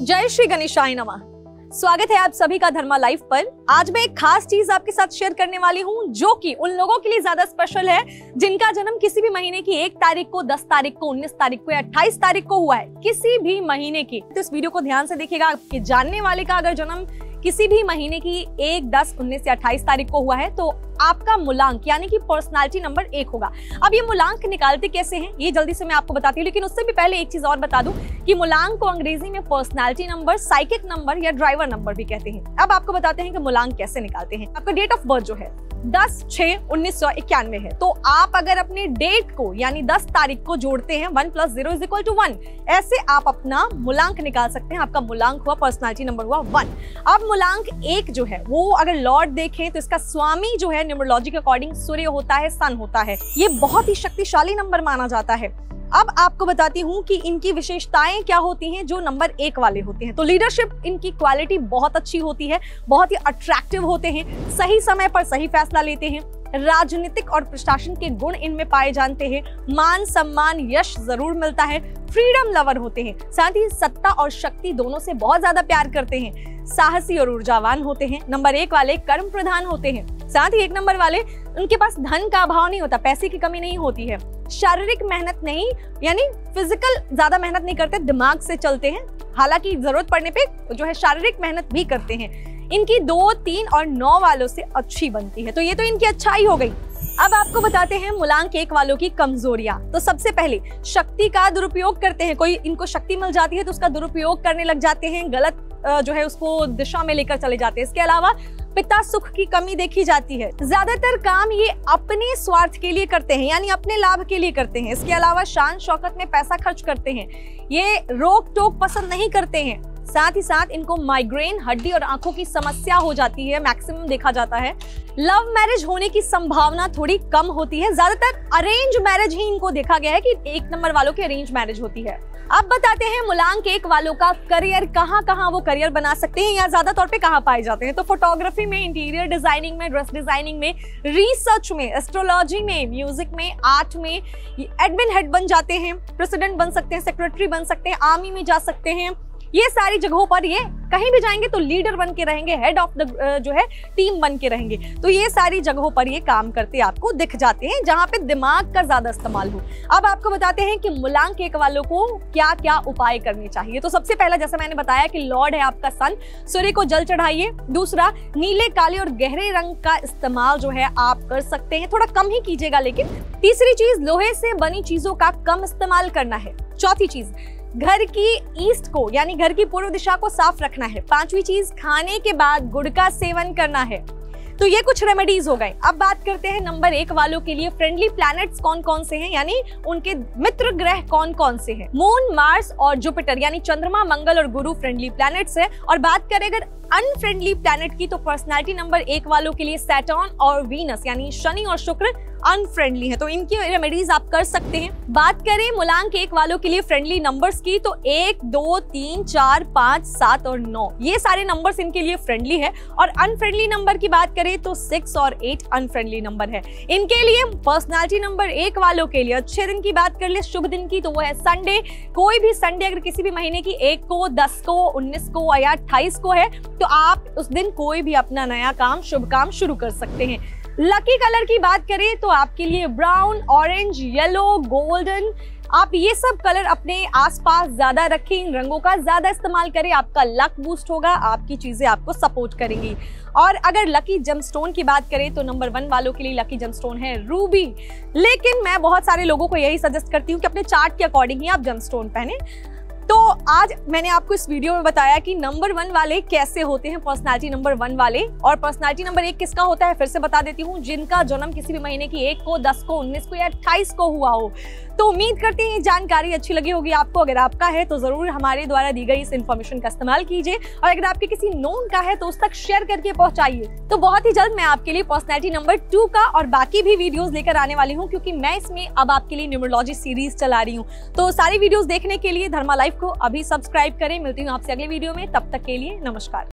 जय श्री गणेशाय नमः। स्वागत है आप सभी का धर्मा लाइव पर। आज मैं एक खास चीज आपके साथ शेयर करने वाली हूँ जो कि उन लोगों के लिए ज्यादा स्पेशल है जिनका जन्म किसी भी महीने की 1 तारीख को, 10 तारीख को, 19 तारीख को या 28 तारीख को हुआ है, किसी भी महीने की। तो इस वीडियो को ध्यान से देखिएगा कि जानने वाले का अगर जन्म किसी भी महीने की 1, 10, 19 या 28 तारीख को हुआ है तो आपका मूलांक यानी कि पर्सनालिटी नंबर 1 होगा। अब ये मूलांक निकालते कैसे हैं ये जल्दी से मैं आपको बताती हूँ, लेकिन उससे भी पहले एक चीज और बता दूं कि मूलांक को अंग्रेजी में पर्सनालिटी नंबर, साइकिक नंबर या ड्राइवर नंबर भी कहते हैं। अब आपको बताते हैं कि मूलांक कैसे निकालते हैं। आपका डेट ऑफ बर्थ जो है 10/6/1991 है, तो आप अगर अपने डेट को यानी 10 तारीख को जोड़ते हैं 1 + 0 = 1, ऐसे आप अपना मूलांक निकाल सकते हैं। आपका मूलांक हुआ, पर्सनालिटी नंबर हुआ 1। अब मूलांक 1 जो है वो अगर लॉर्ड देखें तो इसका स्वामी जो है न्यूमरोलॉजी के अकॉर्डिंग सूर्य होता है, सन होता है। ये बहुत ही शक्तिशाली नंबर माना जाता है। अब आपको बताती हूँ कि इनकी विशेषताएं क्या होती हैं जो नंबर 1 वाले होते हैं। तो लीडरशिप इनकी क्वालिटी बहुत अच्छी होती है, बहुत ही अट्रैक्टिव होते हैं, सही समय पर सही फैसला लेते हैं, राजनीतिक और प्रशासन के गुण इनमें पाए जाते हैं, मान सम्मान यश जरूर मिलता है, फ्रीडम लवर होते हैं, साथ ही सत्ता और शक्ति दोनों से बहुत ज्यादा प्यार करते हैं, साहसी और ऊर्जावान होते हैं। नंबर 1 वाले कर्म प्रधान होते हैं, साथ ही 1 नंबर वाले उनके पास धन का अभाव नहीं होता, पैसे की कमी नहीं होती है, शारीरिक मेहनत नहीं यानी फिजिकल ज्यादा मेहनत नहीं करते, दिमाग से चलते हैं, हालांकि जरूरत पड़ने पे जो है शारीरिक मेहनत भी करते हैं। इनकी 2, 3 और 9 वालों से अच्छी बनती है। तो ये तो इनकी अच्छाई हो गई। अब आपको बताते हैं मूलांक 1 वालों की कमजोरियां। तो सबसे पहले शक्ति का दुरुपयोग करते हैं। कोई इनको शक्ति मिल जाती है तो उसका दुरुपयोग करने लग जाते हैं, गलत जो है उसको दिशा में लेकर चले जाते हैं। इसके अलावा पिता सुख की कमी देखी जाती है। ज्यादातर काम ये अपने स्वार्थ के लिए करते हैं यानी अपने लाभ के लिए करते हैं। इसके अलावा शान शौकत में पैसा खर्च करते हैं। ये रोक टोक पसंद नहीं करते हैं। साथ ही साथ इनको माइग्रेन, हड्डी और आंखों की समस्या हो जाती है, मैक्सिमम देखा जाता है। लव मैरिज होने की संभावना थोड़ी कम होती है। ज्यादातर अरेंज मैरिज ही इनको देखा गया है कि 1 नंबर वालों की अरेंज मैरिज होती है। अब बताते हैं मूलांक 1 वालों का करियर, कहाँ वो करियर बना सकते हैं या ज्यादा तौर पे कहाँ पाए जाते हैं। तो फोटोग्राफी में, इंटीरियर डिजाइनिंग में, ड्रेस डिजाइनिंग में, रिसर्च में, एस्ट्रोलॉजी में, म्यूजिक में, आर्ट में, एडमिन हेड बन जाते हैं, प्रेसिडेंट बन सकते हैं, सेक्रेटरी बन सकते हैं, आर्मी में जा सकते हैं। ये सारी जगहों पर ये कहीं भी जाएंगे तो लीडर बन के रहेंगे, हेड ऑफ द जो है टीम बन के रहेंगे। तो ये सारी जगहों पर ये काम करते आपको दिख जाते हैं जहां पे दिमाग का ज्यादा इस्तेमाल हो। अब आपको बताते हैं कि मूलांक 1 वालों को क्या क्या उपाय करने चाहिए। तो सबसे पहला, जैसा मैंने बताया कि लॉर्ड है आपका सन, सूर्य को जल चढ़ाइए। दूसरा, नीले, काले और गहरे रंग का इस्तेमाल जो है आप कर सकते हैं, थोड़ा कम ही कीजिएगा लेकिन। तीसरी चीज, लोहे से बनी चीजों का कम इस्तेमाल करना है। चौथी चीज, घर की ईस्ट को यानी घर की पूर्व दिशा को साफ रखना है। 5वीं चीज, खाने के बाद गुड़ का सेवन करना है। तो ये कुछ रेमेडीज हो गए। अब बात करते हैं नंबर 1 वालों के लिए फ्रेंडली प्लैनेट्स कौन कौन से हैं, यानी उनके मित्र ग्रह कौन कौन से हैं। मून, मार्स और जुपिटर यानी चंद्रमा, मंगल और गुरु फ्रेंडली प्लैनेट्स है। और बात करें अगर अनफ्रेंडली प्लैनेट की तो पर्सनालिटी नंबर 1 वालों के लिए सैटर्न और वीनस यानी शनि और शुक्र अनफ्रेंडली है। तो इनकी रेमेडीज आप कर सकते हैं। बात करें मूलांक 1 वालों के लिए फ्रेंडली नंबर्स की तो 1, 2, 3, 4, 5, 7 और 9 ये सारे नंबर्स इनके लिए फ्रेंडली है। और अनफ्रेंडली नंबर की बात करें तो 6 और 8 अनफ्रेंडली नंबर है इनके लिए। पर्सनालिटी नंबर 1 वालों के लिए अच्छे दिन की बात कर ले, शुभ दिन की, तो वो है संडे। कोई भी संडे अगर किसी भी महीने की 1 को, 10 को, 19 को या 28 को है तो आप उस दिन कोई भी अपना नया काम, शुभ काम शुरू कर सकते हैं। लकी कलर की बात करें तो आपके लिए ब्राउन, ऑरेंज, येलो, गोल्डन, आप ये सब कलर अपने आसपास ज्यादा रखें, इन रंगों का ज्यादा इस्तेमाल करें, आपका लक बूस्ट होगा, आपकी चीजें आपको सपोर्ट करेंगी। और अगर लकी जेमस्टोन की बात करें तो नंबर 1 वालों के लिए लकी जेमस्टोन है रूबी। लेकिन मैं बहुत सारे लोगों को यही सजेस्ट करती हूँ कि अपने चार्ट के अकॉर्डिंग ही आप जेमस्टोन पहने। तो आज मैंने आपको इस वीडियो में बताया कि नंबर 1 वाले कैसे होते हैं, पर्सनालिटी नंबर 1 वाले। और पर्सनालिटी नंबर 1 किसका होता है फिर से बता देती हूँ, जिनका जन्म किसी भी महीने की 1 को, 10 को, 19 को या 28 को हुआ हो। तो उम्मीद करते हैं जानकारी अच्छी लगी होगी आपको। अगर आपका है तो जरूर हमारे द्वारा दी गई इस इन्फॉर्मेशन का इस्तेमाल कीजिए, और अगर आपके किसी नोन का है तो उस तक शेयर करके पहुंचाइए। तो बहुत ही जल्द मैं आपके लिए पर्सनालिटी नंबर 2 का और बाकी भी वीडियोस लेकर आने वाली हूँ, क्योंकि मैं इसमें अब आपके लिए न्यूमरोलॉजी सीरीज चला रही हूँ। तो सारी वीडियोस देखने के लिए धर्मा लाइव को अभी सब्सक्राइब करें। मिलती हूँ आपसे अगले वीडियो में, तब तक के लिए नमस्कार।